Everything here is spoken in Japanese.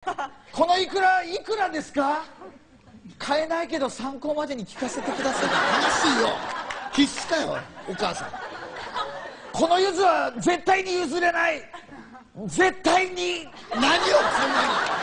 このいくらですか？買えないけど参考までに聞かせてください。 悲しいよ。必死かよお母さん。 この柚子は絶対に譲れない。絶対に。 何をそんなに。